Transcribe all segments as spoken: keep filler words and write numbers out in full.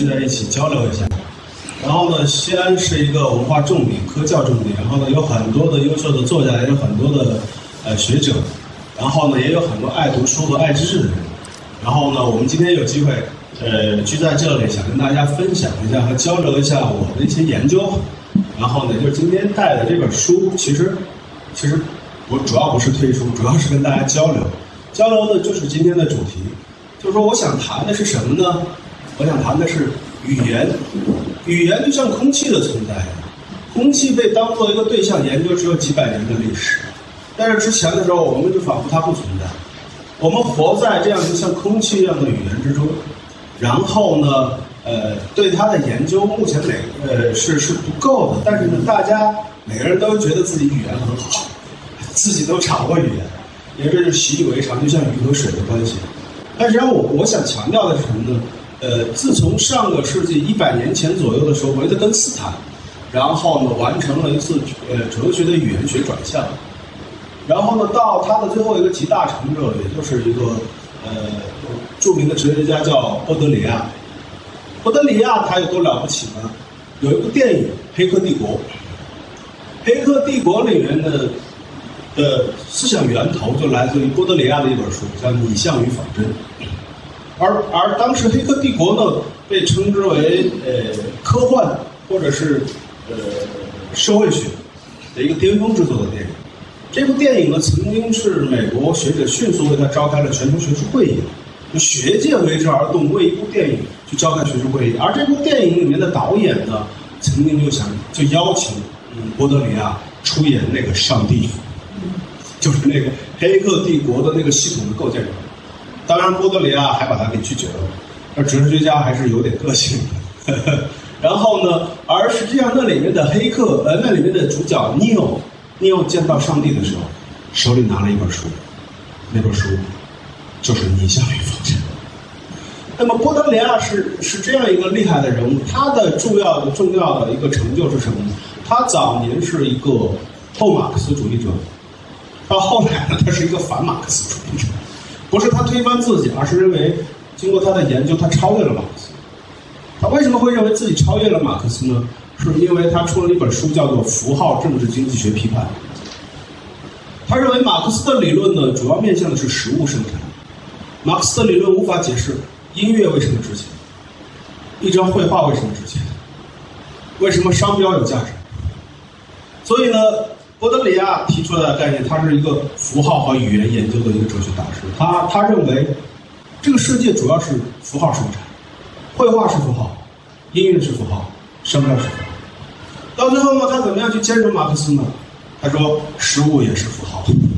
聚在一起交流一下。然后呢，西安是一个文化重点、科教重点，然后呢有很多的优秀的作家，也有很多的呃学者，然后呢也有很多爱读书和爱知识的人。然后呢，我们今天有机会呃聚在这里，想跟大家分享一下和交流一下我的一些研究。然后呢，就是今天带的这本书，其实其实我主要不是推书，主要是跟大家交流。交流的就是今天的主题，就是说我想谈的是什么呢？我想谈的是语言。语言就像空气的存在，空气被当做一个对象研究只有几百年的历史，但是之前的时候我们就仿佛它不存在，我们活在这样就像空气一样的语言之中，然后呢，呃，对它的研究目前每呃是是不够的，但是呢，大家每个人都觉得自己语言很好，自己都掌握语言，因为这是习以为常，就像鱼和水的关系。但实际上我我想强调的是什么呢？呃，自从上个世纪一百年前左右的时候，维特根斯坦，然后呢完成了一次呃哲学的语言学转向，然后呢到他的最后一个集大成者，也就是一个呃著名的哲学家叫波德里亚。波德里亚他有多了不起呢？有一部电影《黑客帝国》，《黑客帝国》里面的的思想源头就来自于波德里亚的一本书，叫《拟像与仿真》。而而当时《黑客帝国》呢，被称之为呃科幻或者是呃社会学的一个巅峰之作的电影。这部电影呢，曾经是美国学者迅速为它召开了全球学术会议，就学界为之而动，为一部电影去召开学术会议。而这部电影里面的导演呢，曾经就想就邀请嗯波德里亚出演那个上帝，就是那个《黑客帝国》的那个系统的构建者。当然，波德里亚还把他给拒绝了。而哲学家还是有点个性的。然后呢，而实际上那里面的黑客，呃，那里面的主角尼欧，尼欧见到上帝的时候，手里拿了一本书，那本书就是《拟像与仿真》。那么波德里亚是是这样一个厉害的人物，他的重要的重要的一个成就是什么呢？他早年是一个后马克思主义者，到后来呢，他是一个反马克思主义者。不是他推翻自己，而是认为经过他的研究，他超越了马克思。他为什么会认为自己超越了马克思呢？是因为他出了一本书，叫做《符号政治经济学批判》。他认为马克思的理论呢，主要面向的是实物生产。马克思的理论无法解释音乐为什么值钱，一张绘画为什么值钱，为什么商标有价值。所以呢，波德里亚提出来的概念，他是一个符号和语言研究的一个哲学大师。他他认为，这个世界主要是符号生产，绘画是符号，音乐是符号，商标是符号。到最后呢，他怎么样去兼容马克思呢？他说，实物也是符号。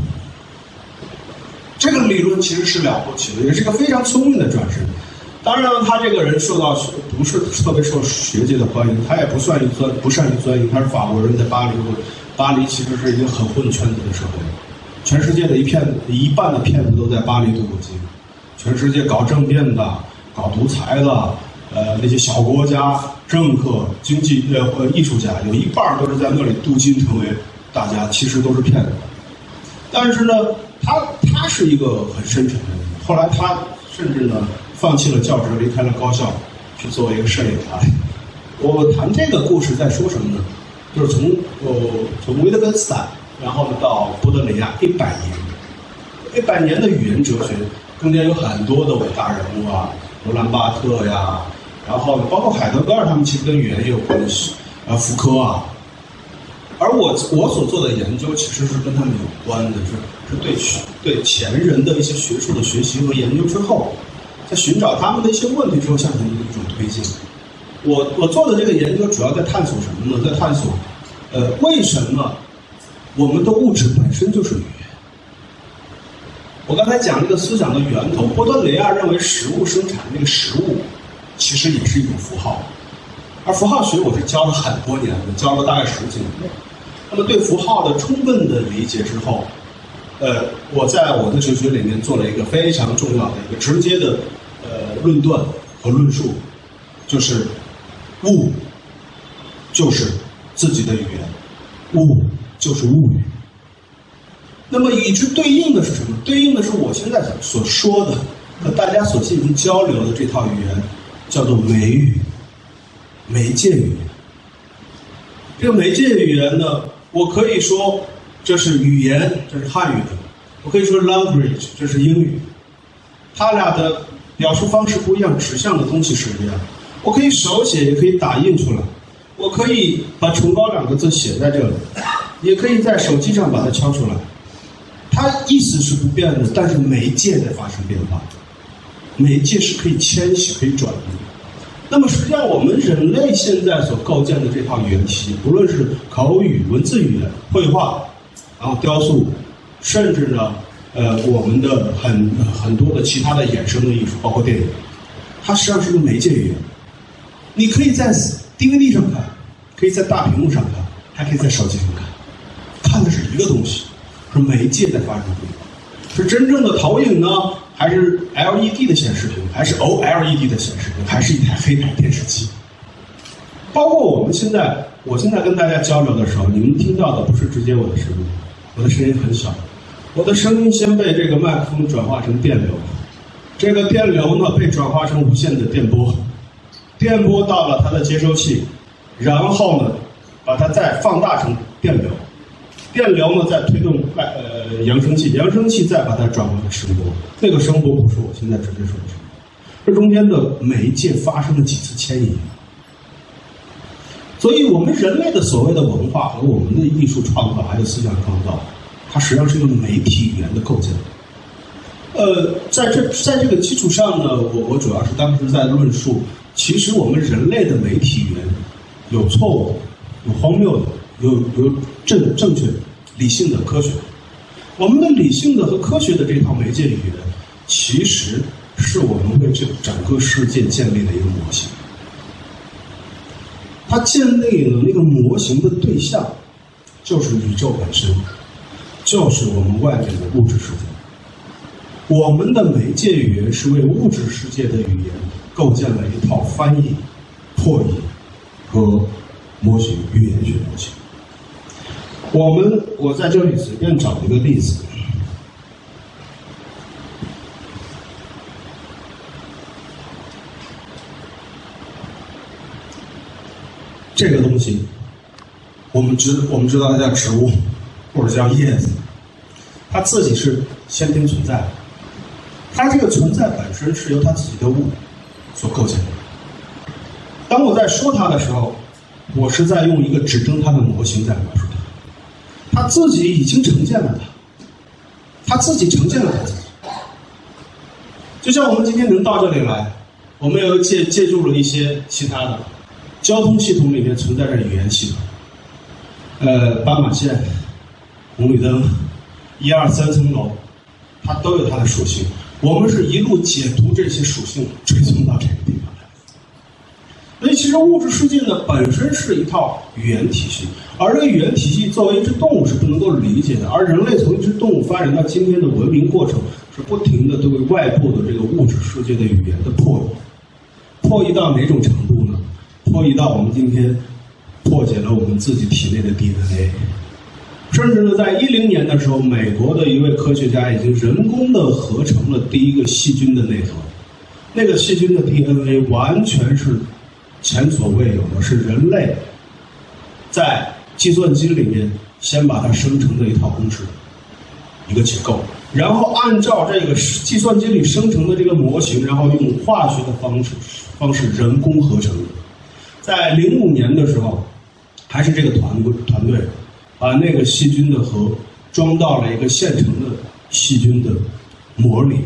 这个理论其实是了不起的，也是个非常聪明的转世。当然，他这个人受到不是特别受学界的欢迎，他也不算于钻不善于钻营。他是法国人，在巴黎混。巴黎其实是一个很混圈子的社会，全世界的一片一半的骗子都在巴黎度过经，全世界搞政变的、搞独裁的，呃，那些小国家、政客、经济呃呃艺术家，有一半都是在那里镀金成为大家，其实都是骗子。但是呢，他他是一个很深沉的人，后来他甚至呢放弃了教职，离开了高校，去做一个摄影家。我谈这个故事在说什么呢？就是从呃从维特根斯坦，然后呢到波德里亚一百年，一百年的语言哲学中间有很多的伟大人物啊，罗兰巴特呀，然后包括海德格尔他们其实跟语言也有关系，啊福柯啊，而我我所做的研究其实是跟他们有关的，是是对对前人的一些学术的学习和研究之后，在寻找他们的一些问题之后，向前的一种推进。我我做的这个研究主要在探索什么呢？在探索，呃，为什么我们的物质本身就是语言？我刚才讲这个思想的源头，波德里亚认为食物生产那个食物，其实也是一种符号，而符号学我是教了很多年的，教了大概十几年。那么对符号的充分的理解之后，呃，我在我的哲学里面做了一个非常重要的一个直接的呃论断和论述，就是物就是自己的语言，物就是物语。那么与之对应的是什么？对应的是我现在所说的和大家所进行交流的这套语言，叫做美语。 媒介语言。这个媒介语言呢，我可以说这是语言，这是汉语的；我可以说 language， 这是英语。它俩的表述方式不一样，指向的东西是一样。我可以手写，也可以打印出来。我可以把崇高两个字写在这里，也可以在手机上把它敲出来。它意思是不变的，但是媒介在发生变化。媒介是可以迁徙、可以转移。那么实际上，我们人类现在所构建的这套语言体系，不论是口语、文字语言、绘画，然后雕塑，甚至呢，呃，我们的很很多的其他的衍生的艺术，包括电影，它实际上是个媒介语言。你可以在 D V D 上看，可以在大屏幕上看，还可以在手机上看，看的是一个东西，是媒介在发生变化，是真正的投影呢，还是 L E D 的显示屏，还是 O L E D 的显示屏，还是一台黑白电视机？包括我们现在，我现在跟大家交流的时候，你们听到的不是直接我的声音，我的声音很小，我的声音先被这个麦克风转化成电流，这个电流呢被转化成无线的电波。电波到了它的接收器，然后呢，把它再放大成电流，电流呢再推动外呃扬声器，扬声器再把它转化成声波。那个声波不是我现在直接说的声，这中间的媒介发生了几次迁移。所以，我们人类的所谓的文化和我们的艺术创造，还有思想创造，它实际上是一个媒体语言的构建。呃，在这在这个基础上呢，我我主要是当时在论述。其实我们人类的媒体语言有错误的，有荒谬的，有有正正确的、理性的、科学的。我们的理性的和科学的这套媒介语言，其实是我们为这整个世界建立的一个模型。它建立了那个模型的对象，就是宇宙本身，就是我们外面的物质世界。我们的媒介语言是为物质世界的语言构建了一套翻译、破译和模型语言学模型。我们我在这里随便找一个例子，这个东西，我们知我们知道它叫植物，或者叫叶子，它自己是先天存在的。它这个存在本身是由它自己的物所构建的。当我在说它的时候，我是在用一个指证它的模型在描述它。它自己已经呈现了它，它自己呈现了它自己。就像我们今天能到这里来，我们又借借助了一些其他的交通系统里面存在着语言系统，呃，斑马线、红绿灯、一二三层楼，它都有它的属性。我们是一路解读这些属性，追踪到这个地方来。所以，其实物质世界呢本身是一套语言体系，而这个语言体系作为一只动物是不能够理解的。而人类从一只动物发展到今天的文明过程，是不停的对外部的这个物质世界的语言的破译，破译到哪种程度呢？破译到我们今天破解了我们自己体内的 D N A。甚至呢，在一零年的时候，美国的一位科学家已经人工的合成了第一个细菌的内核。那个细菌的 D N A 完全是前所未有的，是人类在计算机里面先把它生成的一套公式，一个结构，然后按照这个计算机里生成的这个模型，然后用化学的方式方式人工合成的。在零五年的时候，还是这个团团队。把那个细菌的核装到了一个现成的细菌的膜里，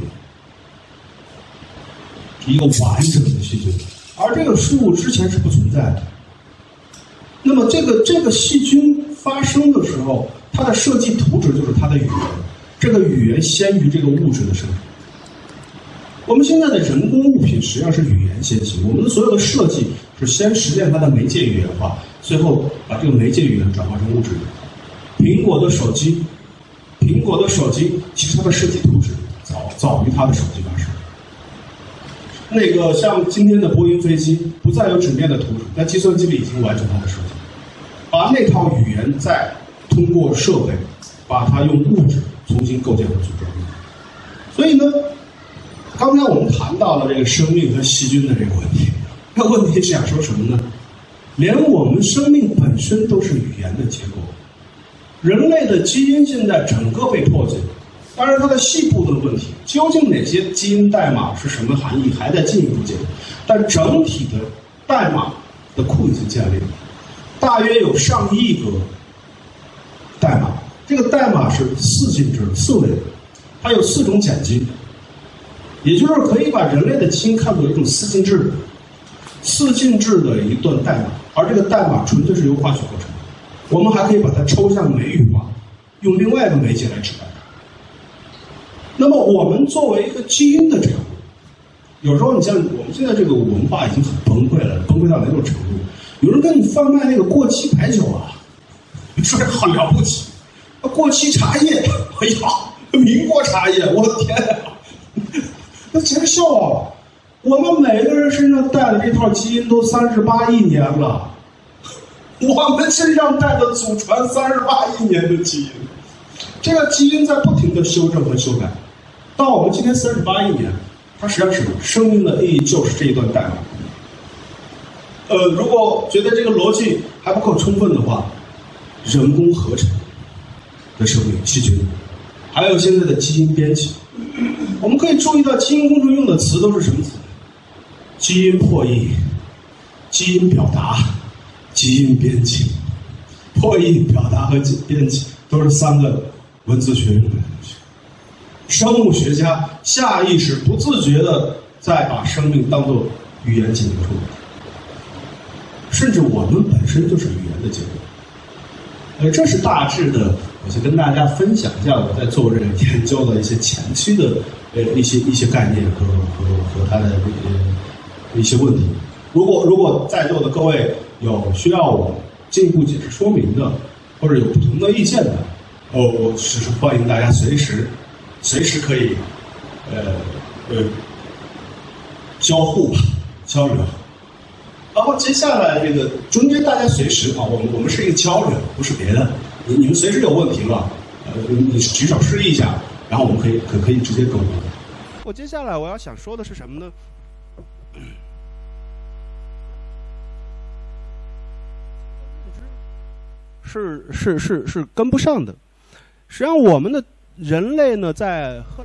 一个完整的细菌，而这个事物之前是不存在的。那么这个这个细菌发生的时候，它的设计图纸就是它的语言，这个语言先于这个物质的生成。我们现在的人工物品实际上是语言先行，我们的所有的设计是先实现它的媒介语言化，最后把这个媒介语言转化成物质语言。苹果的手机，苹果的手机其实它的设计图纸早早于它的手机发生。那个像今天的波音飞机不再有纸面的图纸，在计算机里已经完成它的设计，把那套语言再通过设备把它用物质重新构建和组织。所以呢，刚才我们谈到了这个生命和细菌的这个问题，这个问题是想说什么呢？ 连我们生命本身都是语言的结构。人类的基因现在整个被破解，当然它的细部的问题，究竟哪些基因代码是什么含义，还在进一步解读。但整体的代码的库已经建立了，大约有上亿个代码。这个代码是四进制、四维的，它有四种碱基，也就是可以把人类的基因看作一种四进制的、四进制的一段代码，而这个代码纯粹是由化学构成的。我们还可以把它抽象美语化，用另外一个媒介来指代它。那么，我们作为一个基因的这个，有时候你像我们现在这个文化已经很崩溃了，崩溃到哪种程度？有人跟你贩卖那个过期白酒啊，你说这好了不起。过期茶叶，哎呀，民国茶叶，我的天呀，那简直笑话了！我们每个人身上带的这套基因都三十八亿年了，我们身上带的祖传三十八亿年的基因，这个基因在不停的修正和修改，到我们今天三十八亿年，它实际上是生命的意义就是这一段代码。呃，如果觉得这个逻辑还不够充分的话，人工合成的生命细菌，还有现在的基因编辑，我们可以注意到基因工程用的词都是什么词？基因破译、基因表达、基因编辑。破译、表达和编辑都是三个文字学用的东西。生物学家下意识、不自觉的在把生命当作语言解读出来，甚至我们本身就是语言的结构。呃，这是大致的。我就跟大家分享一下我在做这个研究的一些前期的呃一些一些概念和和和它的呃一些问题。如果如果在座的各位有需要我进一步解释说明的，或者有不同的意见的，哦，我只是欢迎大家随时随时可以呃呃交互吧交流。然后接下来这个中间大家随时啊，我们我们是一个交流，不是别的。你你们随时有问题了，呃，你举手示意一下，然后我们可以可可以直接沟通。 我接下来我要想说的是什么呢？是是是是跟不上的。实际上，我们的人类呢，在赫拉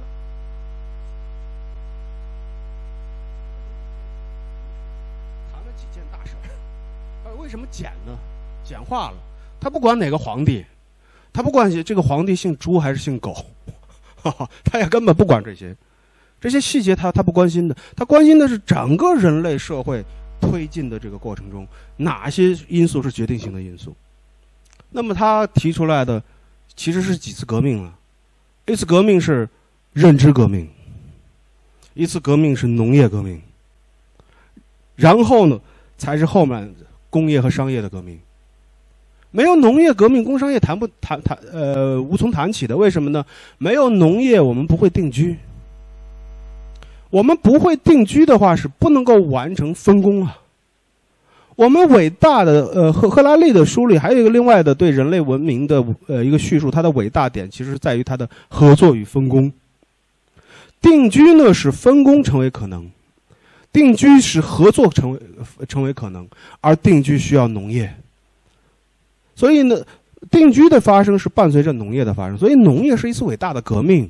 谈了几件大事儿，为什么简呢？简化了。他不管哪个皇帝，他不管这个皇帝姓朱还是姓狗，哈哈，他也根本不管这些，这些细节他他不关心的，他关心的是整个人类社会推进的这个过程中，哪些因素是决定性的因素。那么他提出来的其实是几次革命了，一次革命是认知革命，一次革命是农业革命，然后呢才是后面工业和商业的革命。没有农业革命，工商业谈不谈谈呃无从谈起的。为什么呢？没有农业，我们不会定居。我们不会定居的话，是不能够完成分工啊。我们伟大的呃赫赫拉利的书里还有一个另外的对人类文明的呃一个叙述，它的伟大点其实在于它的合作与分工。定居呢使分工成为可能，定居使合作成为成为可能，而定居需要农业。所以呢，定居的发生是伴随着农业的发生，所以农业是一次伟大的革命。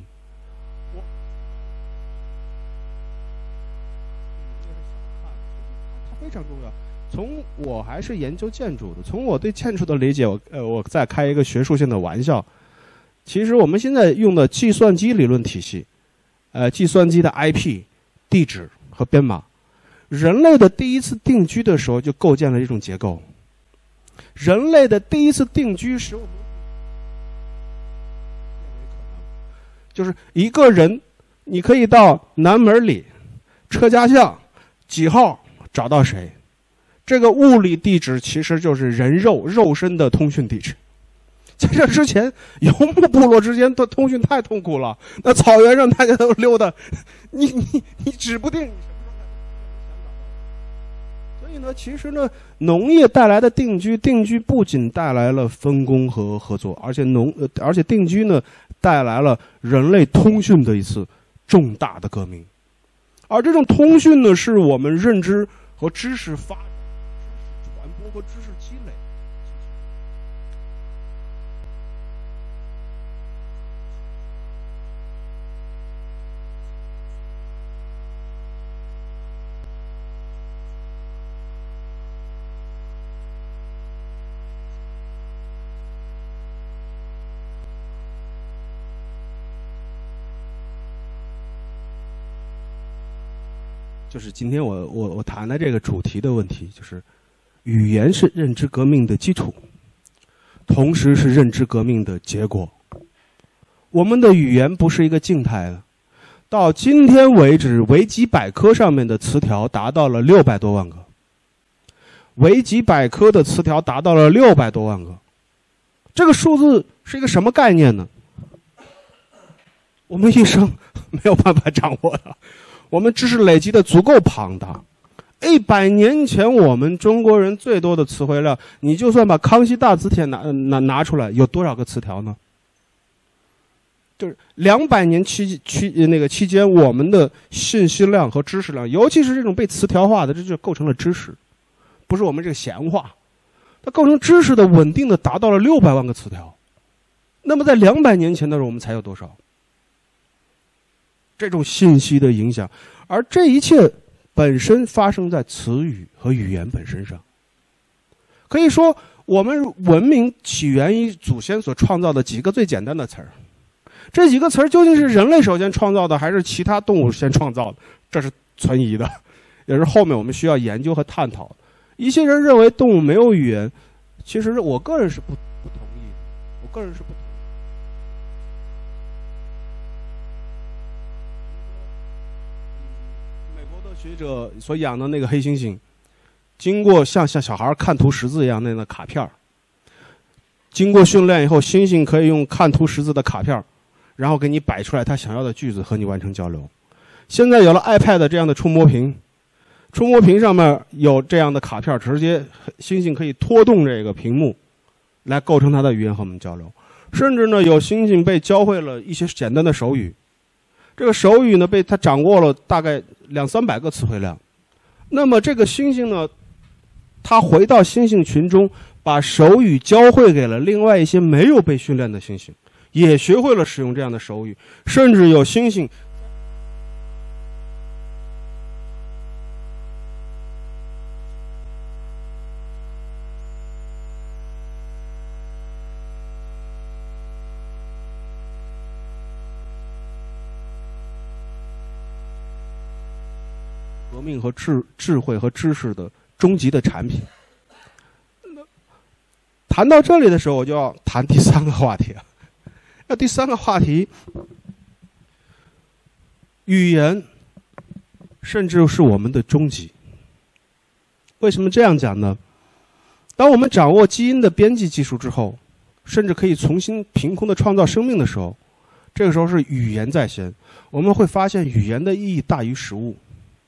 它非常重要。从我还是研究建筑的，从我对建筑的理解，我呃，我再开一个学术性的玩笑。其实我们现在用的计算机理论体系，呃，计算机的 I P、地址和编码，人类的第一次定居的时候就构建了一种结构。人类的第一次定居使我们就是一个人，你可以到南门里车家巷几号找到谁，这个物理地址其实就是人肉肉身的通讯地址。在这之前，游牧部落之间的通讯太痛苦了，那草原上大家都溜达，你你你指不定你什么时候才能。所以呢，其实呢，农业带来的定居，定居不仅带来了分工和合作，而且农呃，而且定居呢，带来了人类通讯的一次重大的革命。而这种通讯呢，是我们认知和知识发展、知识传播和知识积累。就是今天我我我谈的这个主题的问题，就是语言是认知革命的基础，同时是认知革命的结果。我们的语言不是一个静态的，到今天为止，维基百科上面的词条达到了六百多万个，维基百科的词条达到了六百多万个，这个数字是一个什么概念呢？我们一生没有办法掌握的。我们知识累积的足够庞大，一百年前我们中国人最多的词汇量，你就算把康熙大字典拿拿拿出来，有多少个词条呢？就是两百年期期那个期间，我们的信息量和知识量，尤其是这种被词条化的，这就构成了知识，不是我们这个闲话，它构成知识的稳定的达到了六百万个词条。那么在两百年前的时候，我们才有多少？这种信息的影响，而这一切本身发生在词语和语言本身上。可以说，我们文明起源于祖先所创造的几个最简单的词儿。这几个词儿究竟是人类首先创造的，还是其他动物先创造的？这是存疑的，也是后面我们需要研究和探讨的。一些人认为动物没有语言，其实我个人是不不同意的。我个人是不同意。学者所养的那个黑猩猩，经过像像小孩看图识字一样那样的卡片，经过训练以后，猩猩可以用看图识字的卡片，然后给你摆出来他想要的句子和你完成交流。现在有了 iPad 这样的触摸屏，触摸屏上面有这样的卡片，直接猩猩可以拖动这个屏幕来构成它的语言和我们交流。甚至呢，有猩猩被教会了一些简单的手语，这个手语呢被他掌握了大概两三百个词汇量。那么这个猩猩呢，他回到猩猩群中，把手语教会给了另外一些没有被训练的猩猩，也学会了使用这样的手语。甚至有猩猩革命和智智慧和知识的终极的产品。谈到这里的时候，我就要谈第三个话题。那第三个话题，语言甚至是我们的终极。为什么这样讲呢？当我们掌握基因的编辑技术之后，甚至可以重新凭空的创造生命的时候，这个时候是语言在先。我们会发现语言的意义大于实物。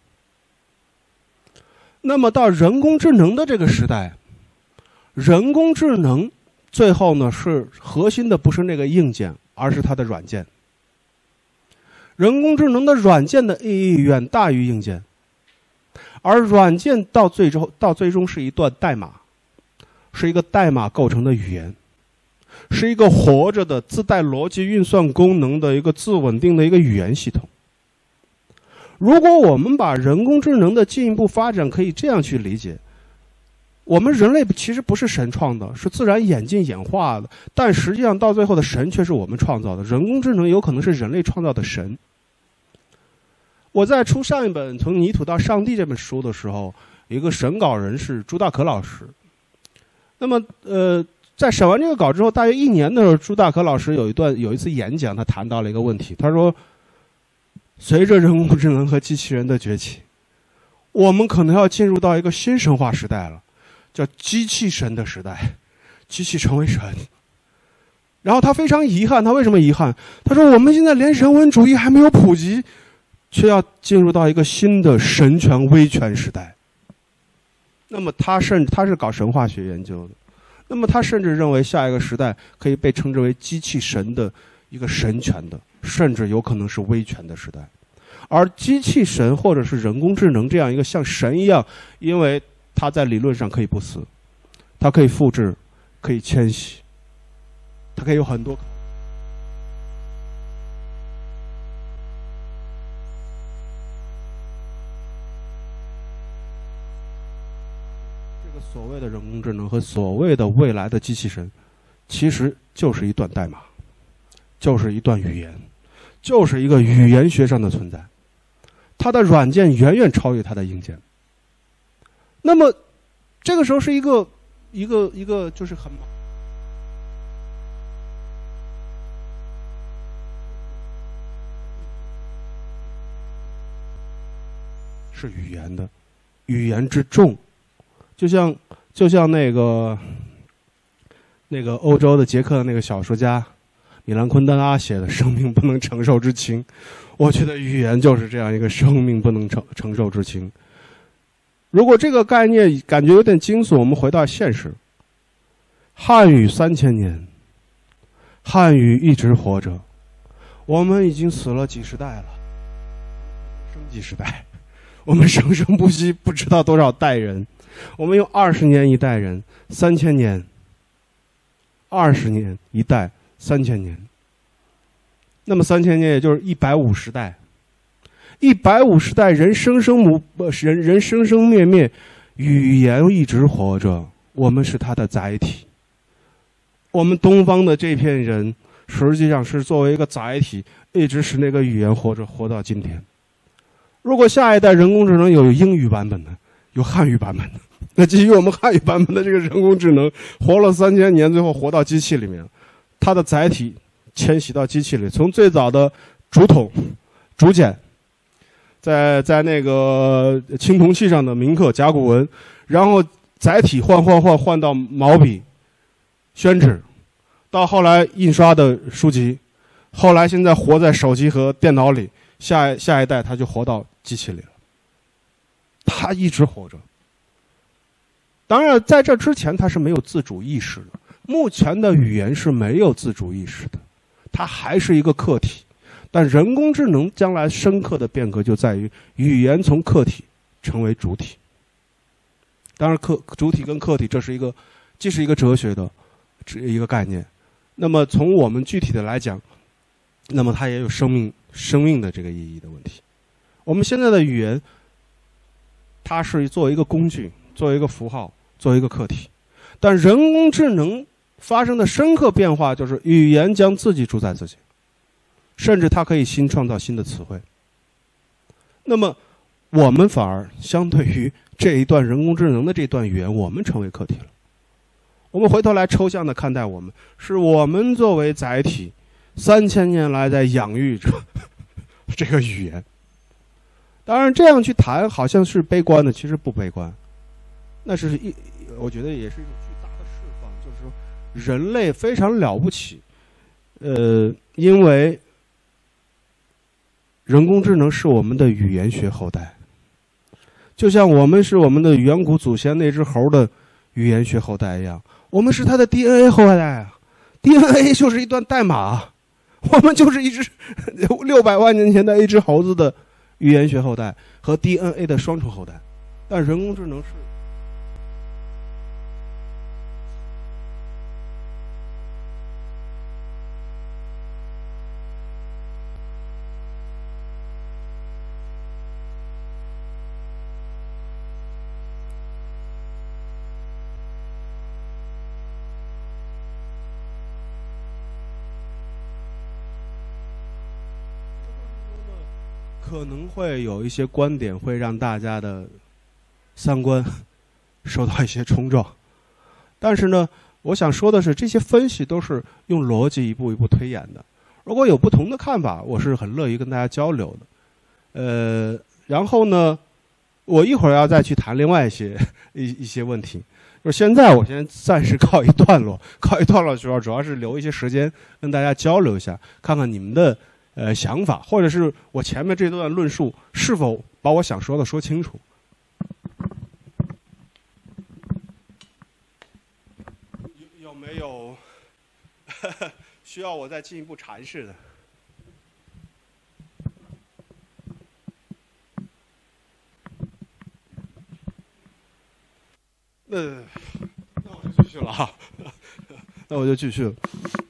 那么到人工智能的这个时代，人工智能最后呢是核心的不是那个硬件，而是它的软件。人工智能的软件的意义远大于硬件，而软件到最终到最终是一段代码，是一个代码构成的语言，是一个活着的自带逻辑运算功能的一个自稳定的一个语言系统。如果我们把人工智能的进一步发展可以这样去理解，我们人类其实不是神创的，是自然演进演化的，但实际上到最后的神却是我们创造的。人工智能有可能是人类创造的神。我在出上一本《从泥土到上帝》这本书的时候，有一个审稿人是朱大可老师。那么呃，在审完这个稿之后，大约一年的时候，朱大可老师有一段有一次演讲，他谈到了一个问题，他说随着人工智能和机器人的崛起，我们可能要进入到一个新神话时代了，叫机器神的时代，机器成为神。然后他非常遗憾，他为什么遗憾？他说我们现在连人文主义还没有普及，却要进入到一个新的神权威权时代。那么他甚至他是搞神话学研究的，那么他甚至认为下一个时代可以被称之为机器神的一个神权的，甚至有可能是威权的时代。而机器神或者是人工智能这样一个像神一样，因为它在理论上可以不死， 它可以复制，可以迁徙，它可以有很多。这个所谓的人工智能和所谓的未来的机器人，其实就是一段代码，就是一段语言，就是一个语言学上的存在。它的软件远远超越它的硬件。那么，这个时候是一个一个一个就是很是语言的，语言之重，就像就像那个那个欧洲的捷克的那个小说家米兰昆德拉写的《生命不能承受之轻》，我觉得语言就是这样一个生命不能承承受之轻。如果这个概念感觉有点惊悚，我们回到现实。汉语三千年，汉语一直活着，我们已经死了几十代了，生几十代，我们生生不息，不知道多少代人。我们用二十年一代人，三千年，二十年一代，三千年。那么三千年也就是一百五十代。一百五十代人生生母人人生生灭灭，语言一直活着，我们是它的载体。我们东方的这片人，实际上是作为一个载体，一直使那个语言活着，活到今天。如果下一代人工智能有英语版本的，有汉语版本的，那基于我们汉语版本的这个人工智能，活了三千年，最后活到机器里面，它的载体迁徙到机器里，从最早的竹筒、竹简。在在那个青铜器上的铭刻甲骨文，然后载体换换换换到毛笔、宣纸，到后来印刷的书籍，后来现在活在手机和电脑里，下下一代它就活到机器里了。它一直活着。当然，在这之前它是没有自主意识的。目前的语言是没有自主意识的，它还是一个客体。但人工智能将来深刻的变革就在于语言从客体成为主体。当然客主体跟客体这是一个既是一个哲学的一个概念，那么从我们具体的来讲，那么它也有生命生命的这个意义的问题。我们现在的语言它是作为一个工具，作为一个符号，作为一个客体。但人工智能发生的深刻变化就是语言将自己主宰自己，甚至它可以新创造新的词汇。那么我们反而相对于这一段人工智能的这段语言，我们成为客体了。我们回头来抽象的看待我们，是我们作为载体三千年来在养育着这个语言。当然这样去谈好像是悲观的，其实不悲观。那是一我觉得也是一种巨大的释放，就是说人类非常了不起。呃，因为人工智能是我们的语言学后代，就像我们是我们的远古祖先那只猴的语言学后代一样，我们是它的 D N A 后代啊。D N A 就是一段代码，我们就是一只六百万年前的一只猴子的语言学后代和 D N A 的双重后代。但人工智能是可能会有一些观点会让大家的三观受到一些冲撞，但是呢，我想说的是，这些分析都是用逻辑一步一步推演的。如果有不同的看法，我是很乐于跟大家交流的。呃，然后呢，我一会儿要再去谈另外一些一一些问题。就是现在我先暂时告一段落，告一段落主要主要是留一些时间跟大家交流一下，看看你们的呃想法，或者是我前面这段论述是否把我想说的说清楚。有有没有需要我再进一步阐释的？呃，那我就续了哈，那我就继续了。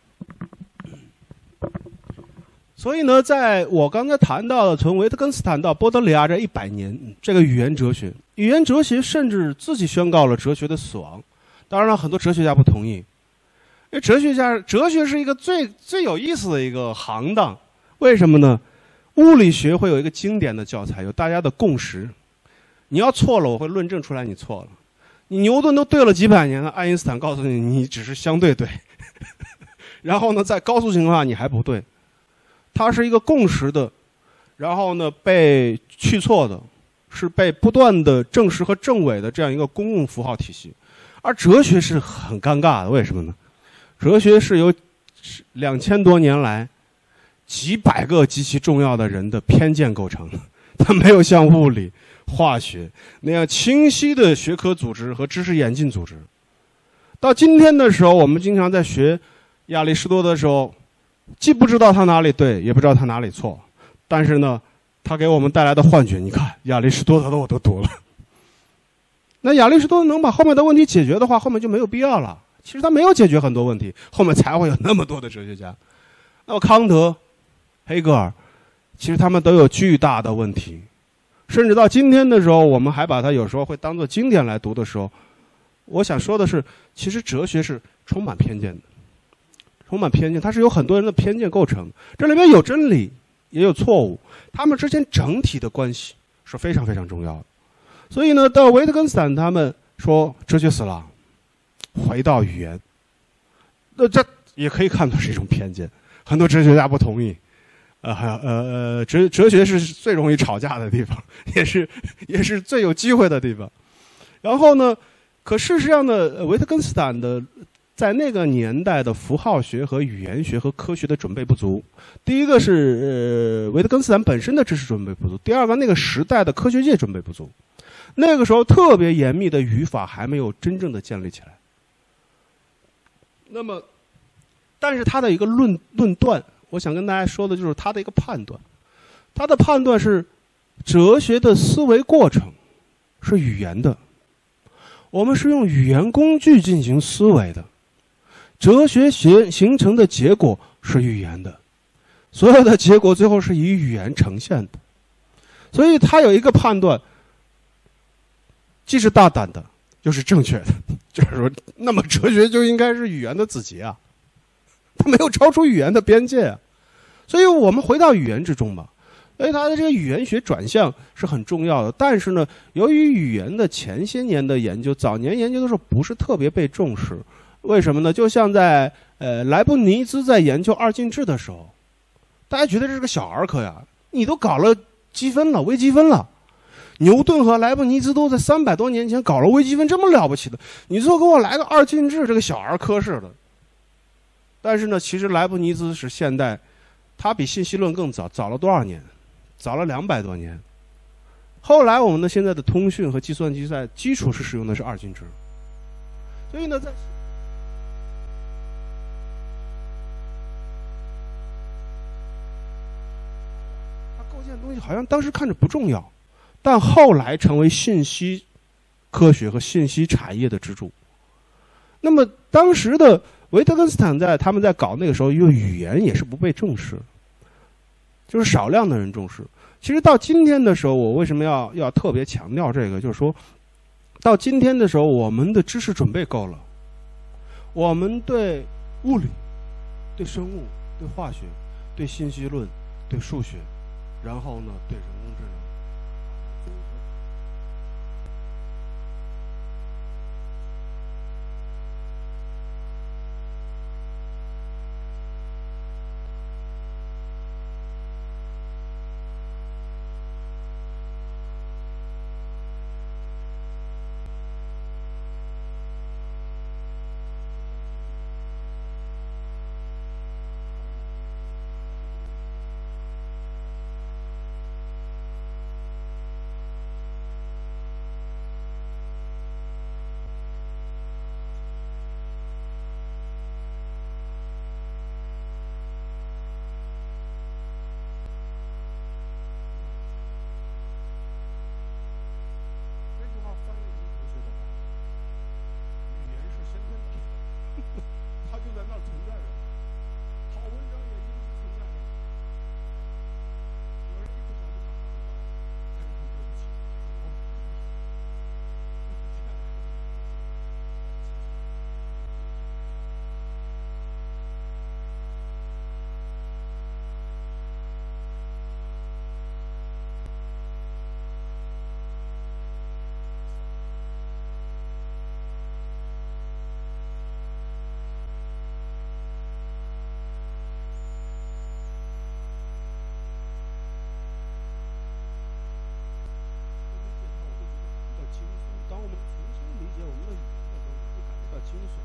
所以呢，在我刚才谈到的，从维特根斯坦到波德里亚这一百年，这个语言哲学，语言哲学甚至自己宣告了哲学的死亡。当然了，很多哲学家不同意，因为哲学家哲学是一个最最有意思的一个行当。为什么呢？物理学会有一个经典的教材，有大家的共识。你要错了，我会论证出来你错了。你牛顿都对了几百年了，爱因斯坦告诉你你只是相对对，然后呢，在高速情况下你还不对。它是一个共识的，然后呢被去错的，是被不断的证实和证伪的这样一个公共符号体系。而哲学是很尴尬的，为什么呢？哲学是由两千多年来几百个极其重要的人的偏见构成的，它没有像物理、化学那样清晰的学科组织和知识演进组织。到今天的时候，我们经常在学亚里士多德的时候，既不知道他哪里对，也不知道他哪里错，但是呢，他给我们带来的幻觉，你看亚里士多德的我都读了。那亚里士多德能把后面的问题解决的话，后面就没有必要了。其实他没有解决很多问题，后面才会有那么多的哲学家。那么康德、黑格尔，其实他们都有巨大的问题，甚至到今天的时候，我们还把它有时候会当作经典来读的时候，我想说的是，其实哲学是充满偏见的。充满偏见，它是由很多人的偏见构成的。这里面有真理，也有错误，它们之间整体的关系是非常非常重要的。所以呢，到维特根斯坦他们说哲学死了，回到语言，那这也可以看作是一种偏见。很多哲学家不同意，呃呃呃，哲哲学是最容易吵架的地方，也是也是最有机会的地方。然后呢，可事实上呢，维特根斯坦的在那个年代的符号学和语言学和科学的准备不足。第一个是呃维特根斯坦本身的知识准备不足，第二个那个时代的科学界准备不足。那个时候特别严密的语法还没有真正的建立起来。那么，但是他的一个论论断，我想跟大家说的就是他的一个判断。他的判断是，哲学的思维过程是语言的，我们是用语言工具进行思维的。哲学形形成的结果是语言的，所有的结果最后是以语言呈现的。所以他有一个判断，既是大胆的，又是正确的，就是说，那么哲学就应该是语言的子集啊，它没有超出语言的边界啊。所以我们回到语言之中吧。所以它的这个语言学转向是很重要的，但是呢，由于语言的前些年的研究，早年研究的时候不是特别被重视。为什么呢？就像在呃莱布尼兹在研究二进制的时候，大家觉得这是个小儿科呀，你都搞了积分了，微积分了。牛顿和莱布尼兹都在三百多年前搞了微积分，这么了不起的，你最后给我来个二进制，这个小儿科似的。但是呢，其实莱布尼兹是现代，他比信息论更早，早了多少年？早了两百多年。后来我们的现在的通讯和计算机在基础是使用的是二进制，所以呢，在它构建的东西好像当时看着不重要，但后来成为信息科学和信息产业的支柱。那么当时的维特根斯坦在他们在搞那个时候，因为语言也是不被重视，就是少量的人重视。其实到今天的时候，我为什么要要特别强调这个？就是说，到今天的时候，我们的知识准备够了，我们对物理、对生物、对化学、对信息论、对数学，然后呢，对人工智能。 当我们重新理解我们的语言的时候，你会感觉到精髓。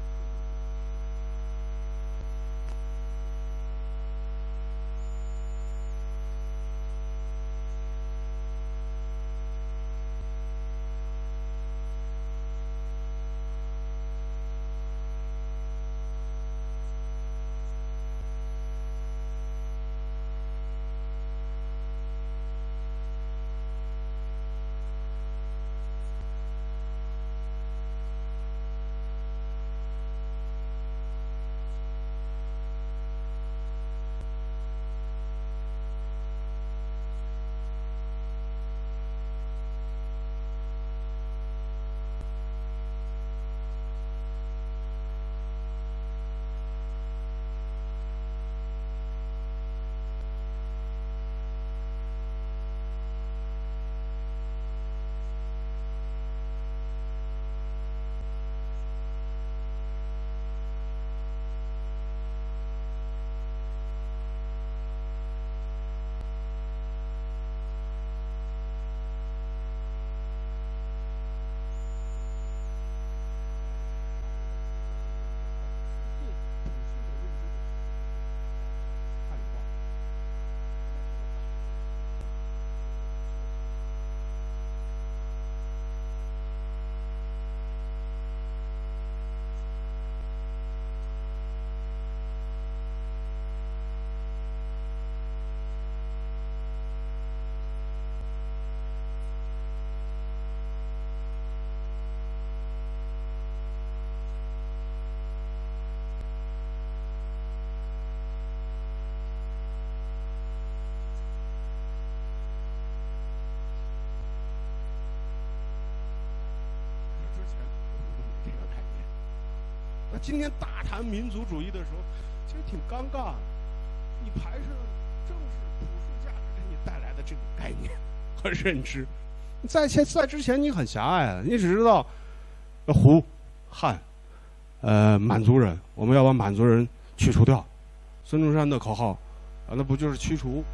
那今天大谈民族主义的时候，其实挺尴尬的。你排斥正是普世价值给你带来的这个概念和认知。在前在之前你很狭隘的，你只知道胡、汉、呃满族人，我们要把满族人去除掉。孙中山的口号啊，那不就是驱除？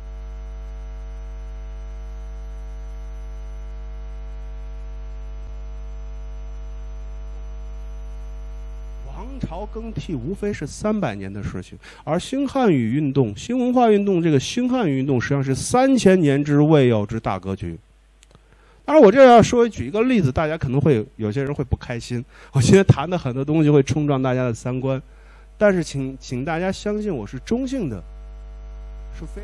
王朝更替无非是三百年的事情，而新汉语运动、新文化运动，这个新汉语运动实际上是三千年之未有之大格局。当然，我这要说举一个例子，大家可能会有些人会不开心。我今天谈的很多东西会冲撞大家的三观，但是请请大家相信我是中性的，是非。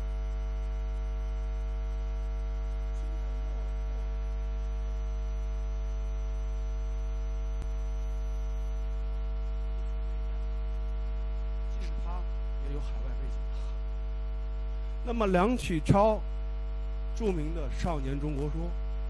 即使他也有海外背景。那么梁启超著名的《少年中国说》。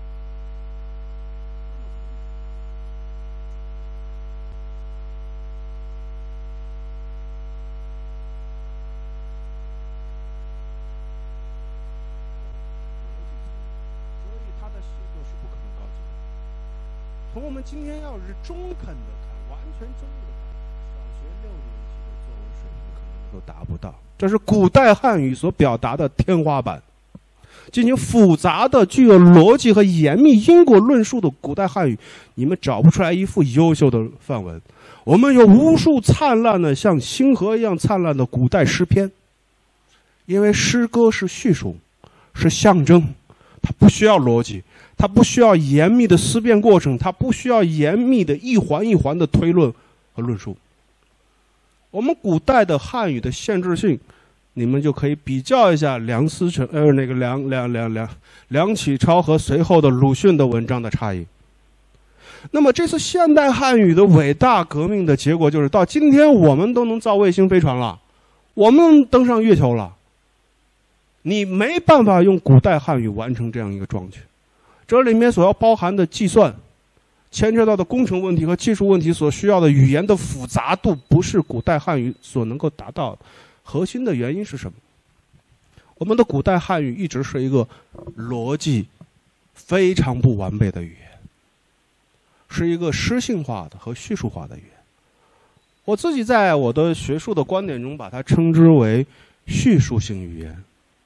从我们今天要是中肯的看，完全中立的看，小学六年级的作文水平可能都达不到。这是古代汉语所表达的天花板。进行复杂的、具有逻辑和严密因果论述的古代汉语，你们找不出来一副优秀的范文。我们有无数灿烂的、像星河一样灿烂的古代诗篇，因为诗歌是叙述，是象征，它不需要逻辑。它不需要严密的思辨过程，它不需要严密的一环一环的推论和论述。我们古代的汉语的限制性，你们就可以比较一下梁思成呃那个梁梁梁梁梁启超和随后的鲁迅的文章的差异。那么这次现代汉语的伟大革命的结果，就是到今天我们都能造卫星飞船了，我们登上月球了。你没办法用古代汉语完成这样一个壮举。这里面所要包含的计算、牵扯到的工程问题和技术问题所需要的语言的复杂度，不是古代汉语所能够达到的。核心的原因是什么？我们的古代汉语一直是一个逻辑非常不完备的语言，是一个诗性化的和叙述化的语言。我自己在我的学术的观点中把它称之为叙述性语言。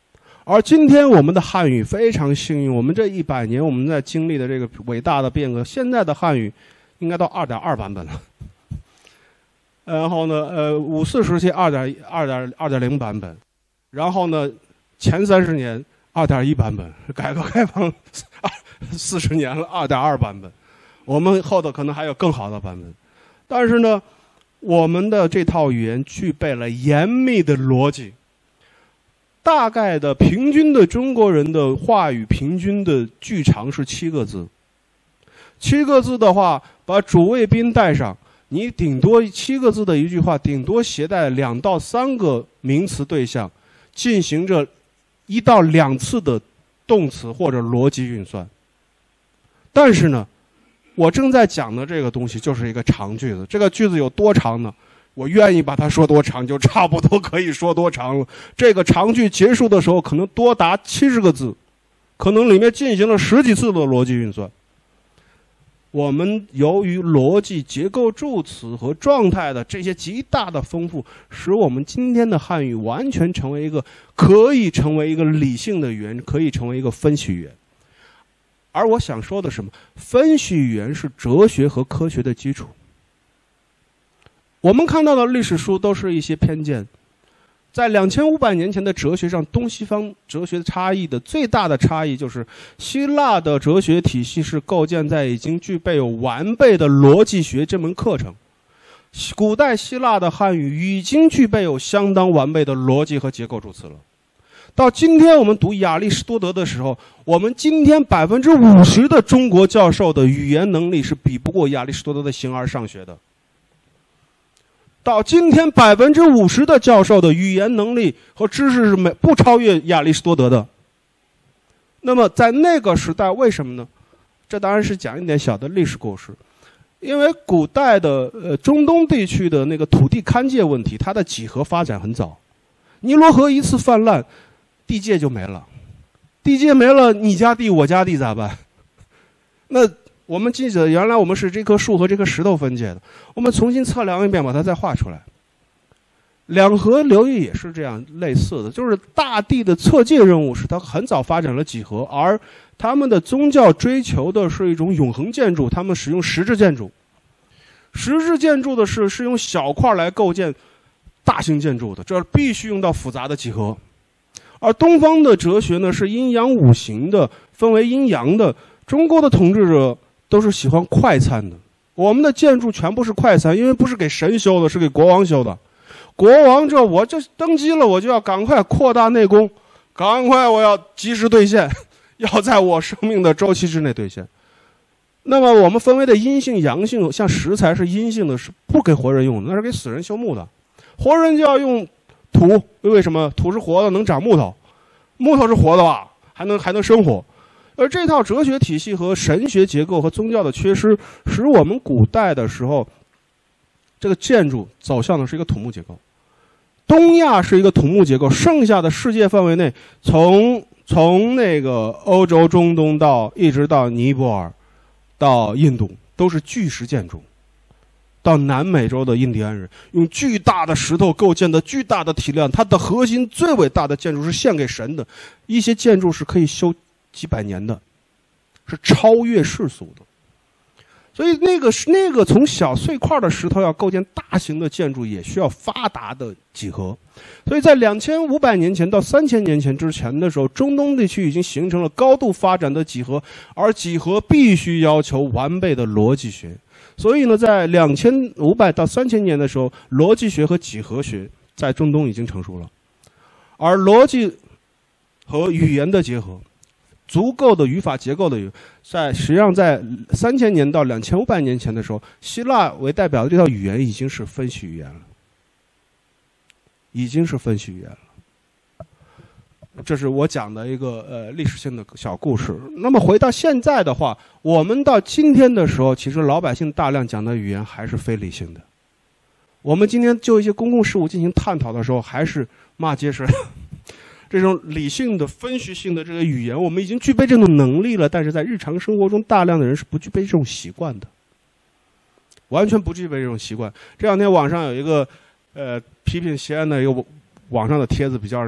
而今天我们的汉语非常幸运，我们这一百年我们在经历的这个伟大的变革，现在的汉语应该到 二点二 版本了。然后呢，呃，五四时期 二点二点二点零 版本，然后呢，前三十年 二点一 版本，改革开放四十年了 二点二 版本，我们后头可能还有更好的版本。但是呢，我们的这套语言具备了严密的逻辑。大概的平均的中国人的话语平均的句长是七个字，七个字的话，把主谓宾带上，你顶多七个字的一句话，顶多携带两到三个名词对象，进行着一到两次的动词或者逻辑运算。但是呢，我正在讲的这个东西就是一个长句子，这个句子有多长呢？我愿意把它说多长，就差不多可以说多长了。这个长句结束的时候，可能多达七十个字，可能里面进行了十几次的逻辑运算。我们由于逻辑、结构、助词和状态的这些极大的丰富，使我们今天的汉语完全成为一个可以成为一个理性的语言，可以成为一个分析语言。而我想说的是什么？分析语言是哲学和科学的基础。我们看到的历史书都是一些偏见，在两千五百年前的哲学上，东西方哲学差异的最大的差异就是希腊的哲学体系是构建在已经具备有完备的逻辑学这门课程，古代希腊的汉语已经具备有相当完备的逻辑和结构助词了。到今天我们读亚里士多德的时候，我们今天百分之五十的中国教授的语言能力是比不过亚里士多德的形而上学的。到今天，百分之五十的教授的语言能力和知识是没不超越亚里士多德的。那么在那个时代，为什么呢？这当然是讲一点小的历史故事。因为古代的呃中东地区的那个土地勘界问题，它的几何发展很早。尼罗河一次泛滥，地界就没了，地界没了，你家地我家地咋办？那我们记着，原来我们是这棵树和这颗石头分界的，我们重新测量一遍，把它再画出来。两河流域也是这样类似的，就是大地的测界任务使它很早发展了几何，而他们的宗教追求的是一种永恒建筑，他们使用石质建筑。石质建筑的是是用小块来构建大型建筑的，这必须用到复杂的几何。而东方的哲学呢，是阴阳五行的，分为阴阳的。中国的统治者都是喜欢快餐的，我们的建筑全部是快餐，因为不是给神修的，是给国王修的。国王这我这登基了，我就要赶快扩大内功，赶快我要及时兑现，要在我生命的周期之内兑现。那么我们分为的阴性阳性，像石材是阴性的，是不给活人用的，那是给死人修墓的。活人就要用土，为什么？土是活的，能长木头，木头是活的吧，还能还能生活。而这套哲学体系和神学结构和宗教的缺失，使我们古代的时候，这个建筑走向的是一个土木结构。东亚是一个土木结构，剩下的世界范围内，从从那个欧洲中东到一直到尼泊尔，到印度，都是巨石建筑。到南美洲的印第安人用巨大的石头构建的巨大的体量，它的核心最伟大的建筑是献给神的，一些建筑是可以修几百年的，是超越世俗的。所以那个那个从小碎块的石头要构建大型的建筑，也需要发达的几何。所以在两千五百年前到三千年前之前的时候，中东地区已经形成了高度发展的几何，而几何必须要求完备的逻辑学。所以呢，在两千五百到三千年的时候，逻辑学和几何学在中东已经成熟了，而逻辑和语言的结合，足够的语法结构的语，在实际上在三千年到两千五百年前的时候，希腊为代表的这套语言已经是分析语言了，已经是分析语言了。这是我讲的一个呃历史性的小故事。那么回到现在的话，我们到今天的时候，其实老百姓大量讲的语言还是非理性的。我们今天就一些公共事务进行探讨的时候，还是骂街似的。这种理性的、分析性的这个语言，我们已经具备这种能力了，但是在日常生活中，大量的人是不具备这种习惯的，完全不具备这种习惯。这两天网上有一个呃批评西安的一个网上的帖子比较热，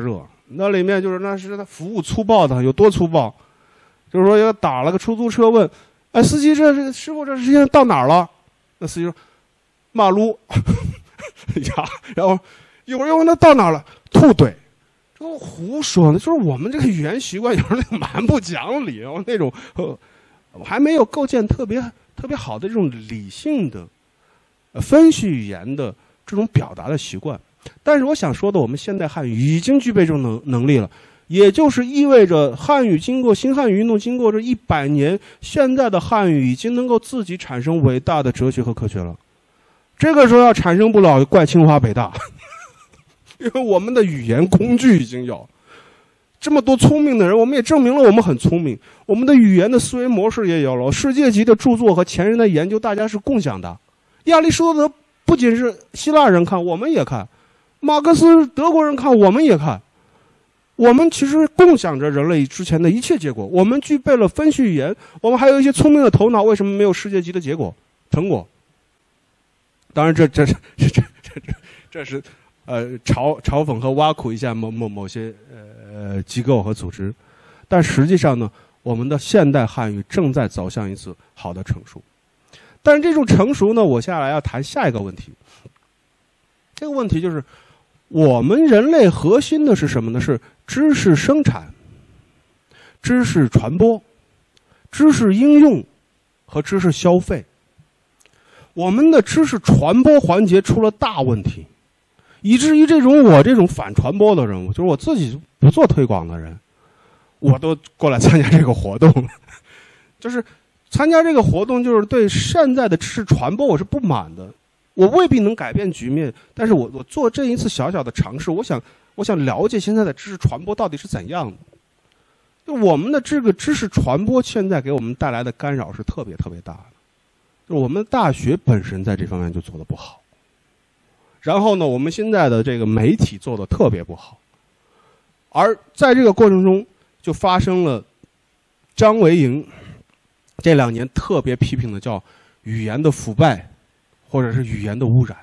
那里面就是那是他服务粗暴的，有多粗暴？就是说要打了个出租车问，哎，司机这这个师傅这时间到哪儿了？那司机说马路呀，然后一会儿又问他到哪儿了，吐怼。这个胡说呢，就是我们这个语言习惯有时候蛮不讲理，然后那种呃还没有构建特别特别好的这种理性的、呃、分析语言的这种表达的习惯。但是我想说的，我们现代汉语已经具备这种能能力了，也就是意味着汉语经过新汉语运动经过这一百年，现在的汉语已经能够自己产生伟大的哲学和科学了。这个时候要产生不了，怪清华北大，因为我们的语言工具已经有这么多聪明的人，我们也证明了我们很聪明，我们的语言的思维模式也有了，世界级的著作和前人的研究大家是共享的。亚里士多德不仅是希腊人看，我们也看，马克思德国人看，我们也看，我们其实共享着人类之前的一切结果。我们具备了分析语言，我们还有一些聪明的头脑，为什么没有世界级的结果成果？当然这，这这这这这这这是呃嘲嘲讽和挖苦一下某某某些呃机构和组织，但实际上呢，我们的现代汉语正在走向一次好的成熟。但是这种成熟呢，我下来要谈下一个问题。这个问题就是，我们人类核心的是什么呢？是知识生产、知识传播、知识应用和知识消费。我们的知识传播环节出了大问题，以至于这种我这种反传播的人物，就是我自己不做推广的人，我都过来参加这个活动，就是参加这个活动，就是对现在的知识传播我是不满的。我未必能改变局面，但是我我做这一次小小的尝试，我想我想了解现在的知识传播到底是怎样的。就我们的这个知识传播现在给我们带来的干扰是特别特别大的。就是我们大学本身在这方面就做得不好，然后呢，我们现在的这个媒体做得特别不好，而在这个过程中就发生了张维迎这两年特别批评的叫语言的腐败，或者是语言的污染。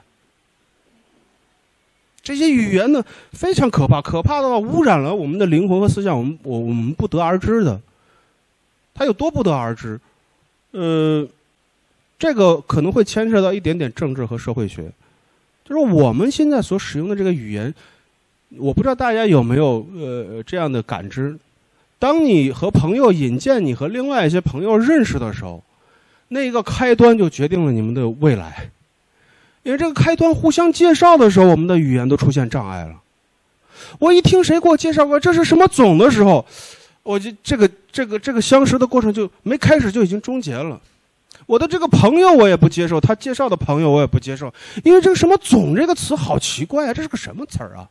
这些语言呢非常可怕，可怕到污染了我们的灵魂和思想，我们我我们不得而知的。它有多不得而知？呃。这个可能会牵涉到一点点政治和社会学，就是我们现在所使用的这个语言，我不知道大家有没有呃这样的感知。当你和朋友引荐你和另外一些朋友认识的时候，那个开端就决定了你们的未来。因为这个开端互相介绍的时候，我们的语言都出现障碍了。我一听谁给我介绍过这是什么种的时候，我就这个这个这个相识的过程就没开始就已经终结了。我的这个朋友我也不接受，他介绍的朋友我也不接受，因为这个什么总这个词好奇怪啊，这是个什么词儿啊？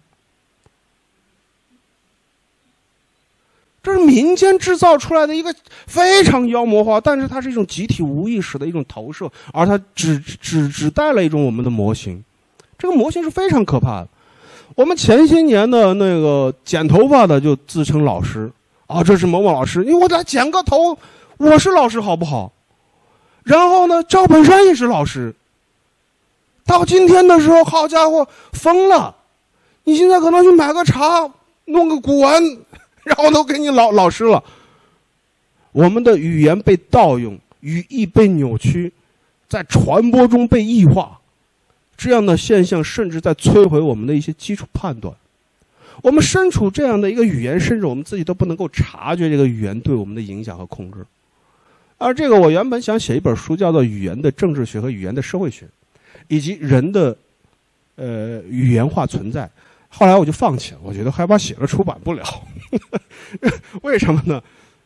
这是民间制造出来的一个非常妖魔化，但是它是一种集体无意识的一种投射，而它只只只带了一种我们的模型，这个模型是非常可怕的。我们前些年的那个剪头发的就自称老师啊，这是某某老师，因为我来剪个头，我是老师好不好？然后呢，赵本山也是老师。到今天的时候，好家伙，疯了！你现在可能去买个茶，弄个古玩，然后都给你老老师了。我们的语言被盗用，语义被扭曲，在传播中被异化，这样的现象甚至在摧毁我们的一些基础判断。我们身处这样的一个语言，甚至我们自己都不能够察觉这个语言对我们的影响和控制。而这个我原本想写一本书，叫做《语言的政治学和语言的社会学》，以及人的呃语言化存在。后来我就放弃了，我觉得害怕写了出版不了。为什么呢？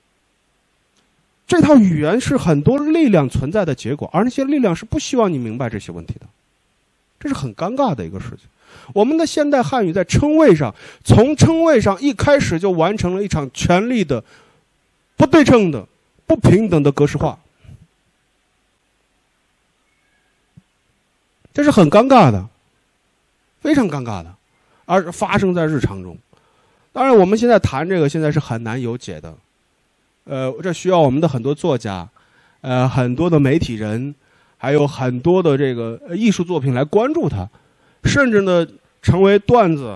这套语言是很多力量存在的结果，而那些力量是不希望你明白这些问题的，这是很尴尬的一个事情。我们的现代汉语在称谓上，从称谓上一开始就完成了一场权力的不对称的不平等的格式化，这是很尴尬的，非常尴尬的，而发生在日常中。当然我们现在谈这个现在是很难有解的，呃，这需要我们的很多作家，呃，很多的媒体人，还有很多的这个艺术作品来关注它，甚至呢成为段子，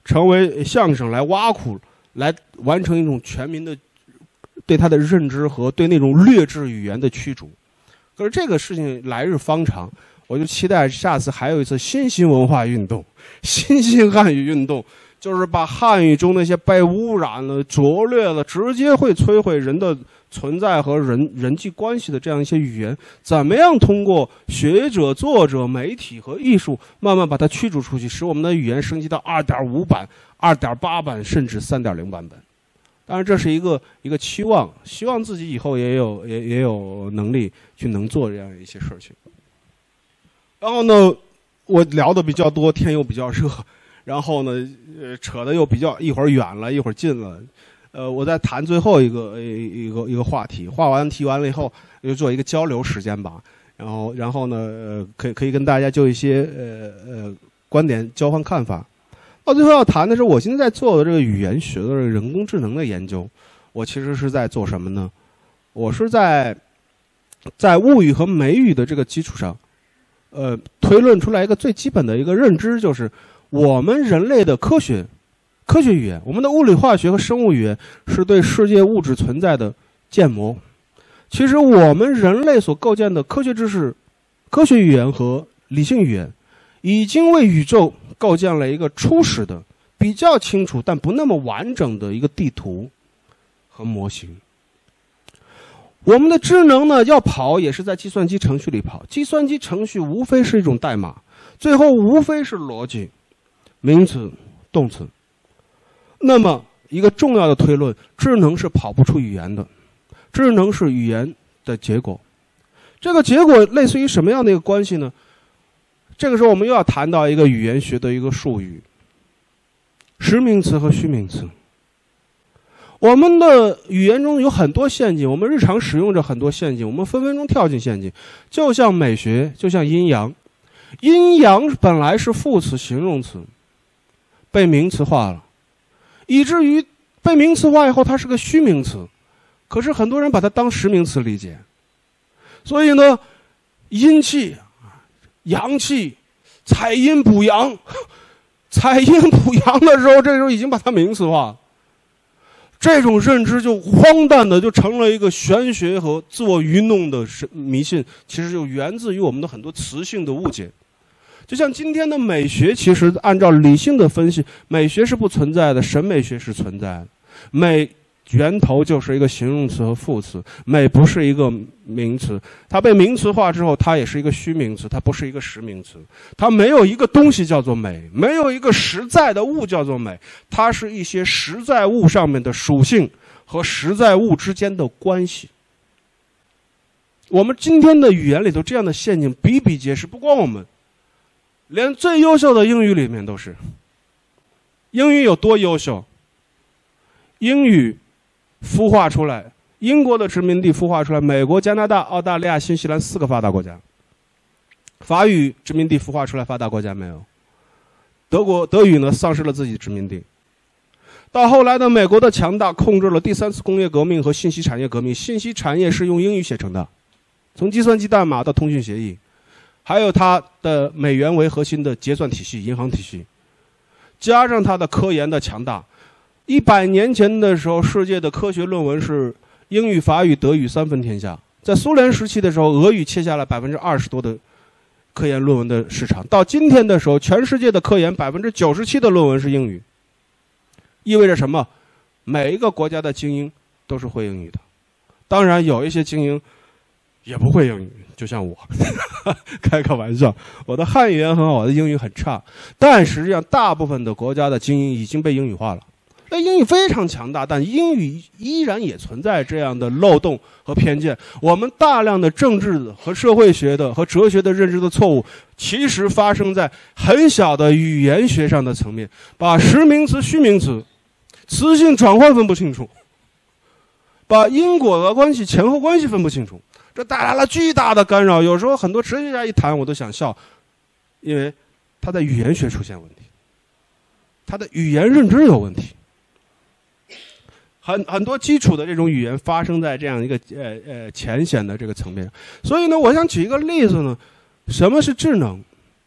成为相声来挖苦，来完成一种全民的对他的认知和对那种劣质语言的驱逐。可是这个事情来日方长，我就期待下次还有一次新兴文化运动、新兴汉语运动，就是把汉语中那些被污染了、拙劣了、直接会摧毁人的存在和人人际关系的这样一些语言，怎么样通过学者、作者、媒体和艺术，慢慢把它驱逐出去，使我们的语言升级到 二点五 版、二点八 版，甚至 三点零 版本。当然，这是一个一个期望，希望自己以后也有也也有能力去能做这样一些事情。然后呢，我聊的比较多，天又比较热，然后呢，呃，扯的又比较一会儿远了，一会儿近了。呃，我再谈最后一个一个一个话题，话完提完了以后，就做一个交流时间吧。然后，然后呢，呃，可以可以跟大家就一些呃呃观点交换看法。到最后要谈的是，我现在在做的这个语言学的人工智能的研究，我其实是在做什么呢？我是在在物语和美语的这个基础上，呃，推论出来一个最基本的一个认知，就是我们人类的科学。科学语言，我们的物理化学和生物语言是对世界物质存在的建模。其实我们人类所构建的科学知识、科学语言和理性语言，已经为宇宙构建了一个初始的、比较清楚但不那么完整的一个地图和模型。我们的智能呢，要跑也是在计算机程序里跑，计算机程序无非是一种代码，最后无非是逻辑、名词、动词。那么一个重要的推论，智能是跑不出语言的，智能是语言的结果。这个结果类似于什么样的一个关系呢？这个时候我们又要谈到一个语言学的一个术语，实名词和虚名词。我们的语言中有很多陷阱，我们日常使用着很多陷阱，我们分分钟跳进陷阱。就像美学，就像阴阳，阴阳本来是副词、形容词，被名词化了，以至于被名词化以后，它是个虚名词，可是很多人把它当实名词理解。所以呢，阴气、阳气，采阴补阳，采阴补阳的时候，这时候已经把它名词化了。这种认知就荒诞的就成了一个玄学和自我愚弄的迷信，其实就源自于我们的很多词性的误解。就像今天的美学，其实按照理性的分析，美学是不存在的，审美学是存在的。美源头就是一个形容词和副词，美不是一个名词，它被名词化之后，它也是一个虚名词，它不是一个实名词。它没有一个东西叫做美，没有一个实在的物叫做美，它是一些实在物上面的属性和实在物之间的关系。我们今天的语言里头这样的陷阱比比皆是，不光我们，连最优秀的英语里面都是。英语有多优秀？英语孵化出来，英国的殖民地孵化出来，美国、加拿大、澳大利亚、新西兰四个发达国家。法语殖民地孵化出来，发达国家没有。德国德语呢，丧失了自己殖民地。到后来的美国的强大控制了第三次工业革命和信息产业革命，信息产业是用英语写成的，从计算机代码到通讯协议，还有它的美元为核心的结算体系、银行体系，加上它的科研的强大。一百年前的时候，世界的科学论文是英语、法语、德语三分天下。在苏联时期的时候，俄语切下了百分之二十多的科研论文的市场。到今天的时候，全世界的科研百分之九十七的论文是英语。意味着什么？每一个国家的精英都是会英语的。当然，有一些精英也不会英语，就像我，开个玩笑，我的汉语言很好，我的英语很差。但实际上，大部分的国家的精英已经被英语化了。那英语非常强大，但英语依然也存在这样的漏洞和偏见。我们大量的政治和社会学的和哲学的认知的错误，其实发生在很小的语言学上的层面，把实名词、虚名词、词性转换分不清楚，把因果的关系、前后关系分不清楚，这带来了巨大的干扰。有时候很多哲学家一谈，我都想笑，因为他的语言学出现问题，他的语言认知有问题。很很多基础的这种语言发生在这样一个呃呃浅显的这个层面，所以呢，我想举一个例子呢，什么是智能？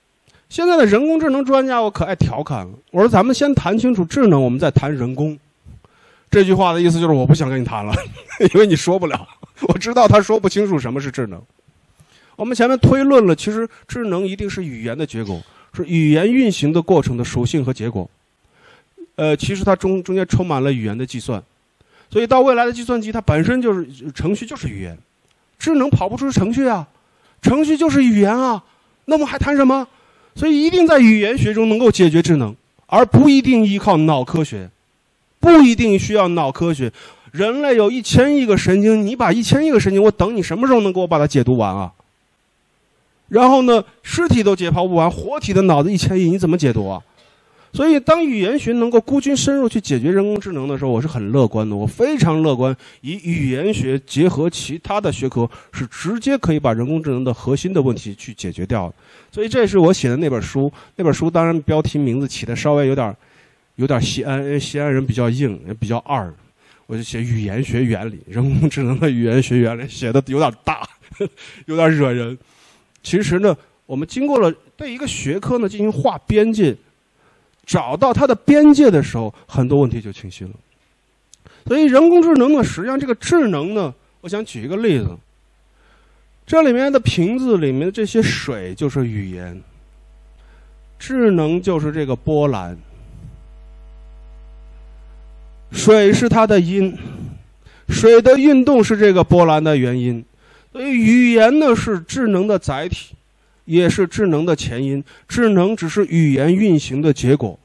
现在的人工智能专家我可爱调侃了，我说咱们先谈清楚智能，我们再谈人工。这句话的意思就是我不想跟你谈了，因为你说不了，我知道他说不清楚什么是智能。我们前面推论了，其实智能一定是语言的结果，是语言运行的过程的属性和结果。呃，其实它中中间充满了语言的计算，所以到未来的计算机，它本身就是程序，就是语言。智能跑不出程序啊，程序就是语言啊，那么还谈什么？所以一定在语言学中能够解决智能，而不一定依靠脑科学，不一定需要脑科学。人类有一千亿个神经，你把一千亿个神经，我等你什么时候能给我把它解读完啊？然后呢，尸体都解剖不完，活体的脑子一千亿，你怎么解读啊？所以，当语言学能够孤军深入去解决人工智能的时候，我是很乐观的。我非常乐观，以语言学结合其他的学科，是直接可以把人工智能的核心的问题去解决掉的。所以，这是我写的那本书。那本书当然标题名字起的稍微有点，有点西安，因为西安人比较硬，也比较二。我就写语言学原理，人工智能的语言学原理，写的有点大，有点惹人。其实呢，我们经过了对一个学科呢进行划边界。找到它的边界的时候，很多问题就清晰了。所以人工智能呢，实际上这个智能呢，我想举一个例子，这里面的瓶子里面的这些水就是语言，智能就是这个波澜，水是它的因，水的运动是这个波澜的原因，所以语言呢是智能的载体，也是智能的前因，智能只是语言运行的结果，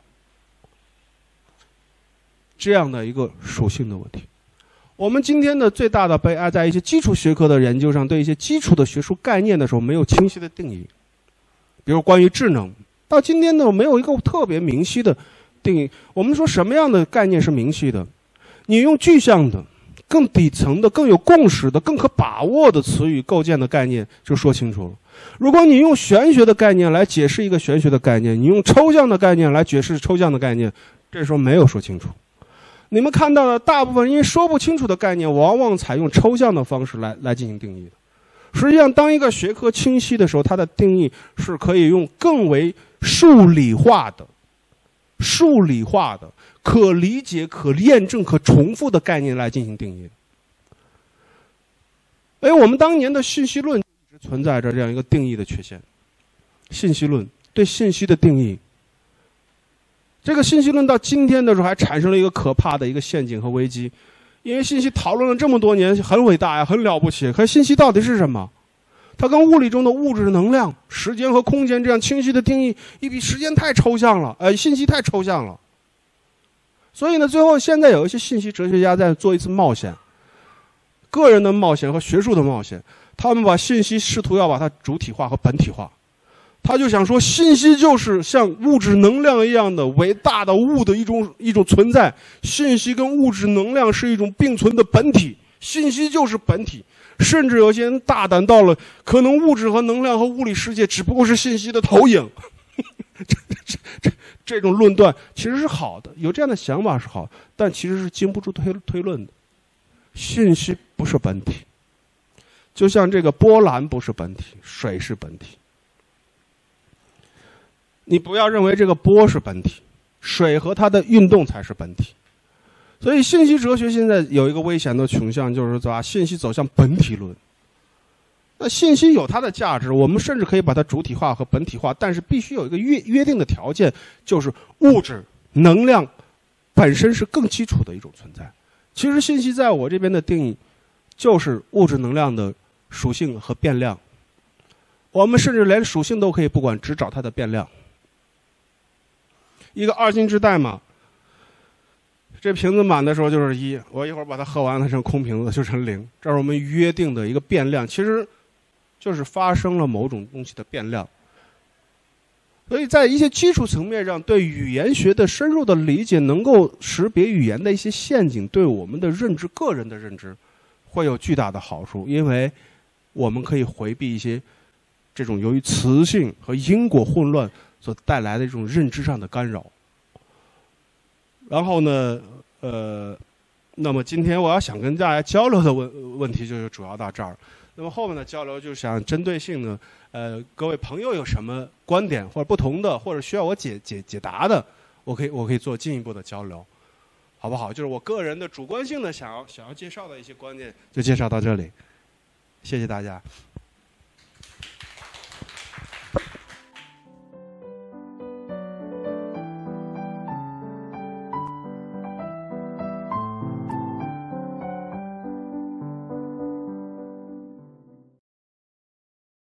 这样的一个属性的问题。我们今天的最大的悲哀，在一些基础学科的研究上，对一些基础的学术概念的时候没有清晰的定义。比如关于智能，到今天呢没有一个特别明晰的定义。我们说什么样的概念是明晰的？你用具象的、更底层的、更有共识的、更可把握的词语构建的概念就说清楚了。如果你用玄学的概念来解释一个玄学的概念，你用抽象的概念来解释抽象的概念，这时候没有说清楚。你们看到的大部分因为说不清楚的概念，往往采用抽象的方式来来进行定义的。实际上，当一个学科清晰的时候，它的定义是可以用更为数理化的、数理化的、可理解、可验证、可重复的概念来进行定义的。哎，我们当年的信息论一直存在着这样一个定义的缺陷。信息论对信息的定义，这个信息论到今天的时候还产生了一个可怕的一个陷阱和危机。因为信息讨论了这么多年，很伟大呀，很了不起。可信息到底是什么？它跟物理中的物质、能量、时间和空间这样清晰的定义，一比时间太抽象了，呃，信息太抽象了。所以呢，最后现在有一些信息哲学家在做一次冒险，个人的冒险和学术的冒险。他们把信息试图要把它主体化和本体化。他就想说，信息就是像物质能量一样的伟大的物的一种一种存在，信息跟物质能量是一种并存的本体，信息就是本体。甚至有些人大胆到了，可能物质和能量和物理世界只不过是信息的投影。这这这这种论断其实是好的，有这样的想法是好，但其实是经不住推推论的。信息不是本体，就像这个波澜不是本体，水是本体。你不要认为这个波是本体，水和它的运动才是本体。所以信息哲学现在有一个危险的倾向，就是把信息走向本体论。那信息有它的价值，我们甚至可以把它主体化和本体化，但是必须有一个约约定的条件，就是物质、能量本身是更基础的一种存在。其实信息在我这边的定义，就是物质能量的属性和变量。我们甚至连属性都可以不管，只找它的变量。一个二进制代码，这瓶子满的时候就是一，我一会儿把它喝完，它成空瓶子就成零。这是我们约定的一个变量，其实就是发生了某种东西的变量。所以在一些基础层面上，对语言学的深入的理解，能够识别语言的一些陷阱，对我们的认知、个人的认知会有巨大的好处，因为我们可以回避一些这种由于词性和因果混乱所带来的这种认知上的干扰。然后呢，呃，那么今天我要想跟大家交流的问问题就主要到这儿。 那么后面的交流就想针对性的，呃，各位朋友有什么观点或者不同的，或者需要我解解解答的，我可以我可以做进一步的交流，好不好？就是我个人的主观性的想要想要介绍的一些观点，就介绍到这里，谢谢大家。